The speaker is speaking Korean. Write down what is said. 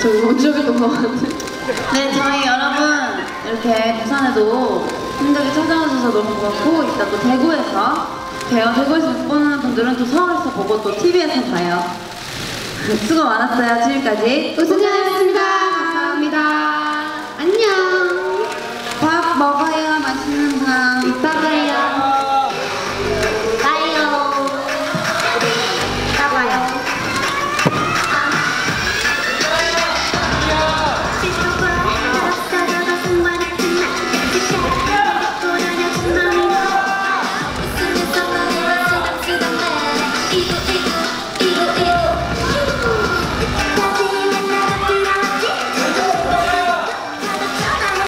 저기 원적이었던 것 같은데. 네, 저희 여러분 이렇게 부산에도 힘들게 찾아와주셔서 너무 고맙고, 이따 또 대구에서 봬요. 대구에서 못 보는 분들은 또 서울에서 보고 또 TV에서 봐요. 수고 많았어요. 지금까지 우승현